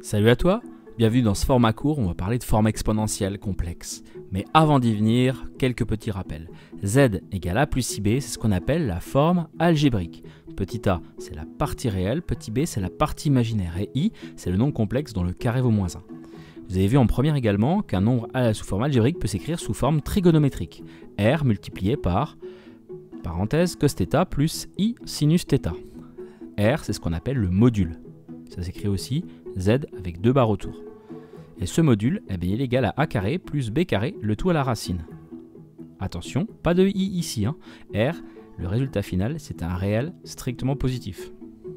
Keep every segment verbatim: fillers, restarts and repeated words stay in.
Salut à toi, bienvenue dans ce format court, on va parler de forme exponentielle complexe. Mais avant d'y venir, quelques petits rappels. Z égale A plus I B, c'est ce qu'on appelle la forme algébrique. Petit a, c'est la partie réelle, petit b, c'est la partie imaginaire, et i, c'est le nombre complexe dont le carré vaut moins un. Vous avez vu en première également qu'un nombre sous forme algébrique peut s'écrire sous forme trigonométrique. R multiplié par, parenthèse, cos θ plus i sinus θ. R, c'est ce qu'on appelle le module. Ça s'écrit aussi Z avec deux barres autour. Et ce module, eh bien, il est égal à A carré plus B carré, le tout à la racine. Attention, pas de i ici. Hein. R, le résultat final, c'est un réel strictement positif.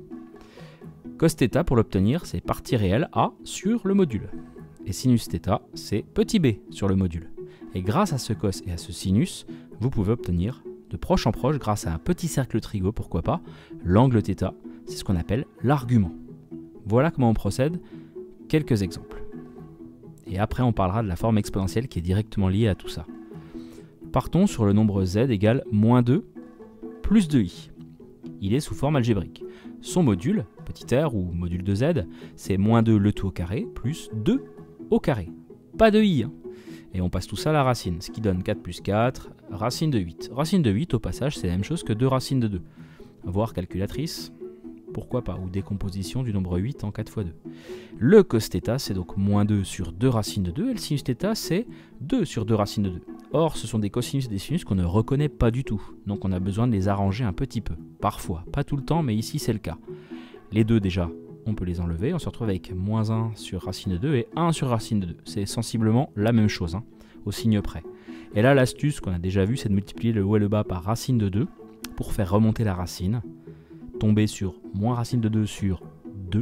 Cos θ, pour l'obtenir, c'est partie réelle A sur le module. Et sinus θ, c'est petit b sur le module. Et grâce à ce cos et à ce sinus, vous pouvez obtenir de proche en proche, grâce à un petit cercle trigo, pourquoi pas, l'angle θ, c'est ce qu'on appelle l'argument. Voilà comment on procède, quelques exemples. Et après on parlera de la forme exponentielle qui est directement liée à tout ça. Partons sur le nombre z égale moins deux plus deux i. Il est sous forme algébrique. Son module, petit r ou module de z, c'est moins deux le tout au carré plus deux au carré. Pas de i. Hein. Et on passe tout ça à la racine, ce qui donne quatre plus quatre, racine de huit. Racine de huit, au passage, c'est la même chose que deux racines de deux. Voir calculatrice, pourquoi pas, ou décomposition du nombre huit en quatre fois deux. Le cos θ, c'est donc moins deux sur deux racines de deux, et le sinus θ, c'est deux sur deux racines de deux. Or, ce sont des cosinus et des sinus qu'on ne reconnaît pas du tout, donc on a besoin de les arranger un petit peu, parfois, pas tout le temps, mais ici c'est le cas. Les deux déjà, on peut les enlever, on se retrouve avec moins un sur racine de deux et un sur racine de deux. C'est sensiblement la même chose, hein, au signe près. Et là, l'astuce qu'on a déjà vue, c'est de multiplier le haut et le bas par racine de deux pour faire remonter la racine, tomber sur moins racine de deux sur deux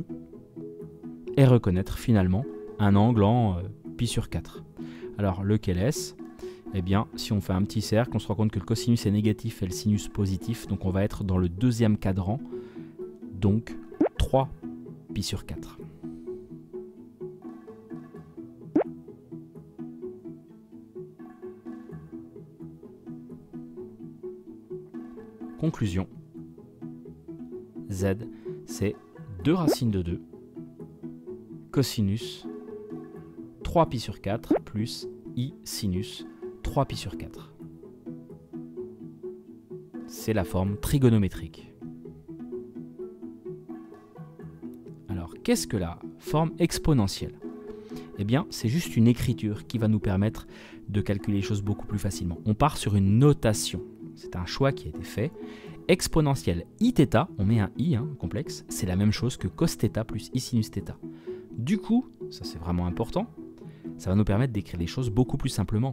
et reconnaître finalement un angle en euh, pi sur quatre. Alors, lequel est-ce? Eh bien, si on fait un petit cercle, on se rend compte que le cosinus est négatif et le sinus positif, donc on va être dans le deuxième cadran, donc trois pi sur quatre. Conclusion. Z, c'est deux racines de deux, cosinus, trois pi sur quatre, plus i sinus, trois pi sur quatre. C'est la forme trigonométrique. Alors, qu'est-ce que la forme exponentielle? Eh bien, c'est juste une écriture qui va nous permettre de calculer les choses beaucoup plus facilement. On part sur une notation. C'est un choix qui a été fait. Exponentielle iθ, on met un i hein, complexe, c'est la même chose que cos θ plus i sinus θ. Du coup, ça c'est vraiment important, ça va nous permettre d'écrire les choses beaucoup plus simplement.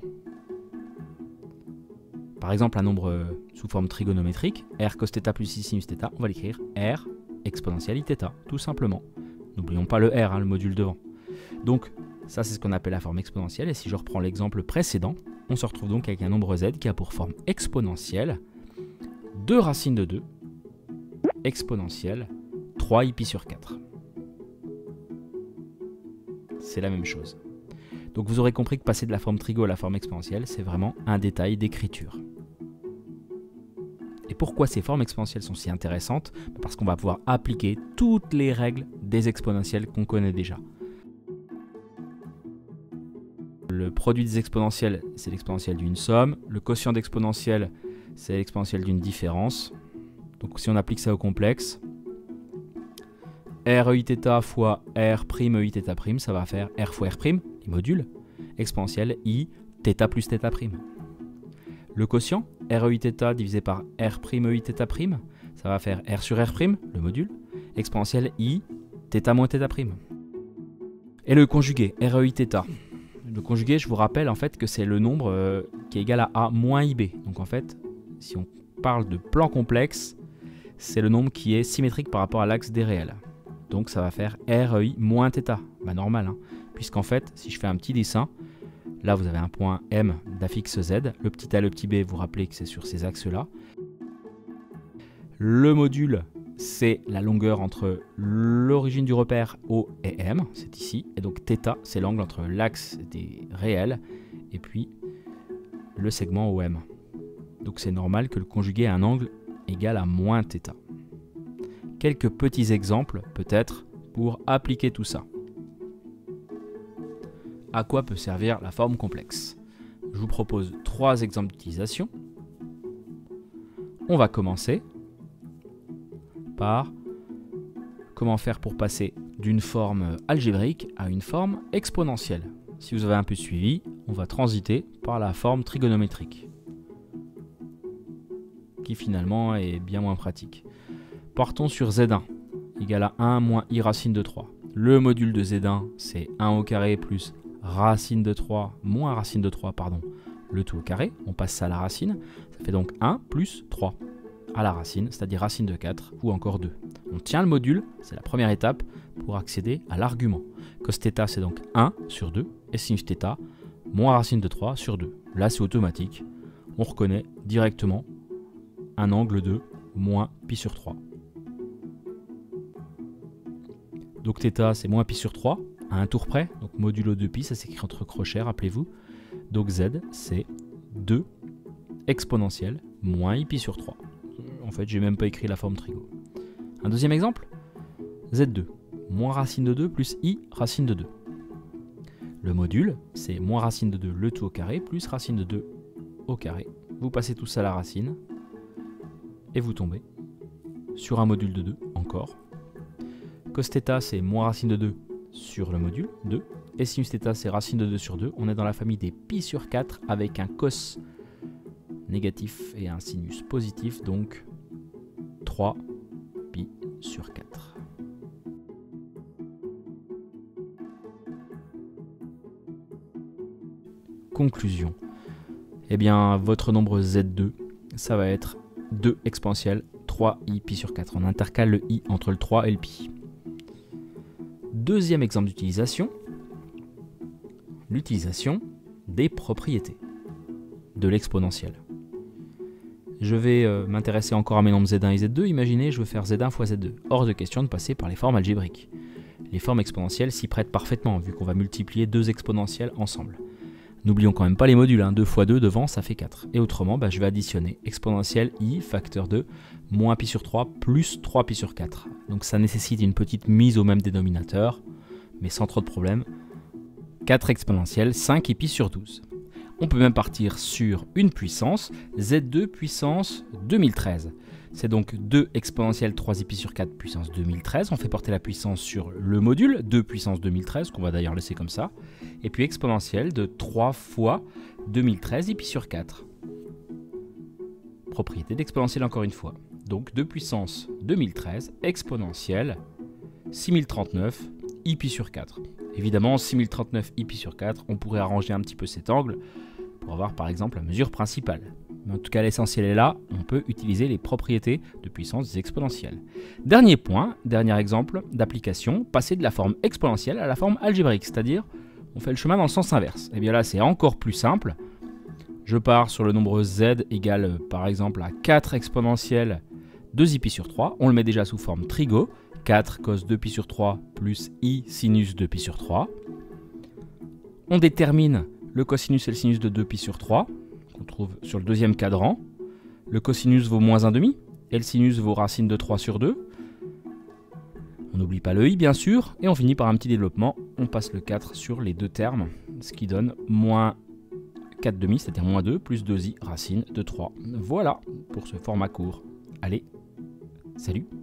Par exemple, un nombre euh, sous forme trigonométrique, r cos θ plus i sinus θ, on va l'écrire r exponentielle iθ, tout simplement. N'oublions pas le r, hein, le module devant. Donc, ça c'est ce qu'on appelle la forme exponentielle, et si je reprends l'exemple précédent, on se retrouve donc avec un nombre z qui a pour forme exponentielle deux racines de deux, exponentielle, trois i pi sur quatre. C'est la même chose. Donc vous aurez compris que passer de la forme trigo à la forme exponentielle, c'est vraiment un détail d'écriture. Et pourquoi ces formes exponentielles sont si intéressantes? Parce qu'on va pouvoir appliquer toutes les règles des exponentielles qu'on connaît déjà. Le produit des exponentielles, c'est l'exponentielle d'une somme. Le quotient d'exponentielle, c'est l'exponentielle d'une différence. Donc si on applique ça au complexe, r eiθ fois r' eiθ', ça va faire r fois r', les modules, exponentielle i, θ plus θ'. Le quotient, r eiθ divisé par r' eiθ', ça va faire r sur r', le module, exponentielle i, θ moins θ'. Et le conjugué, r eiθ. Le conjugué, je vous rappelle en fait que c'est le nombre euh, qui est égal à a moins ib. Donc en fait, si on parle de plan complexe, c'est le nombre qui est symétrique par rapport à l'axe des réels. Donc ça va faire rei moins θ. Bah normal, hein, puisqu'en fait, si je fais un petit dessin, là vous avez un point M d'affixe Z, le petit a, le petit b, vous rappelez que c'est sur ces axes-là. Le module, c'est la longueur entre l'origine du repère O et M, c'est ici, et donc θ, c'est l'angle entre l'axe des réels et puis le segment O M. Donc c'est normal que le conjugué ait un angle égal à moins θ. Quelques petits exemples, peut-être, pour appliquer tout ça. à quoi peut servir la forme complexe. Je vous propose trois exemples d'utilisation. On va commencer par comment faire pour passer d'une forme algébrique à une forme exponentielle. Si vous avez un peu suivi, on va transiter par la forme trigonométrique, qui finalement est bien moins pratique. Partons sur Z un, égale à un moins i racine de trois. Le module de Z un, c'est un au carré plus racine de trois, moins racine de trois, pardon, le tout au carré. On passe ça à la racine, ça fait donc un plus trois à la racine, c'est-à-dire racine de quatre ou encore deux. On tient le module, c'est la première étape pour accéder à l'argument. Cos θ, c'est donc un sur deux, et sinus θ, moins racine de trois sur deux. Là, c'est automatique, on reconnaît directement un angle de moins pi sur trois. Donc θ, c'est moins pi sur trois, à un tour près, donc modulo deux pi, ça s'écrit entre crochets, rappelez-vous. Donc z, c'est deux exponentielle moins i pi sur trois. En fait, j'ai même pas écrit la forme trigo. Un deuxième exemple, z deux, moins racine de deux plus i racine de deux. Le module, c'est moins racine de deux le tout au carré plus racine de deux au carré. Vous passez tout ça à la racine et vous tombez sur un module de deux encore. Cos θ, c'est moins racine de deux sur le module deux. Et sinus θ, c'est racine de deux sur deux. On est dans la famille des pi sur quatre avec un cos négatif et un sinus positif, donc trois pi sur quatre. Conclusion. Eh bien, votre nombre Z deux, ça va être deux exponentielle trois i pi sur quatre. On intercale le i entre le trois et le pi. Deuxième exemple d'utilisation, l'utilisation des propriétés de l'exponentielle. Je vais euh, m'intéresser encore à mes nombres Z un et Z deux. Imaginez, je veux faire Z un fois Z deux. Hors de question de passer par les formes algébriques. Les formes exponentielles s'y prêtent parfaitement, vu qu'on va multiplier deux exponentielles ensemble. N'oublions quand même pas les modules, hein. deux fois deux devant, ça fait quatre. Et autrement, bah, je vais additionner exponentielle i facteur deux moins pi sur trois plus trois pi sur quatre. Donc ça nécessite une petite mise au même dénominateur, mais sans trop de problème. quatre exponentielles, cinq i pi sur douze. On peut même partir sur une puissance, Z deux puissance deux mille treize. C'est donc deux exponentielle trois i pi sur quatre puissance deux mille treize. On fait porter la puissance sur le module, deux puissance deux mille treize, qu'on va d'ailleurs laisser comme ça. Et puis exponentielle de trois fois deux mille treize i pi sur quatre. Propriété d'exponentielle encore une fois. Donc deux puissance deux mille treize, exponentielle six mille trente-neuf i pi sur quatre. Évidemment, six mille trente-neuf i pi sur quatre, on pourrait arranger un petit peu cet angle pour avoir par exemple la mesure principale. Mais en tout cas, l'essentiel est là, on peut utiliser les propriétés de puissance des exponentielles. Dernier point, dernier exemple d'application, passer de la forme exponentielle à la forme algébrique, c'est-à-dire on fait le chemin dans le sens inverse. Et bien là, c'est encore plus simple. Je pars sur le nombre z égale par exemple à quatre exponentielle deux i pi sur trois. On le met déjà sous forme trigo. quatre cos deux pi sur trois plus i sinus deux pi sur trois. On détermine le cosinus et le sinus de deux pi sur trois, qu'on trouve sur le deuxième cadran. Le cosinus vaut moins un demi et le sinus vaut racine de trois sur deux. On n'oublie pas le i bien sûr, et on finit par un petit développement. On passe le quatre sur les deux termes, ce qui donne moins quatre demi, c'est-à-dire moins deux, plus deux i racine de trois. Voilà pour ce format court. Allez, salut!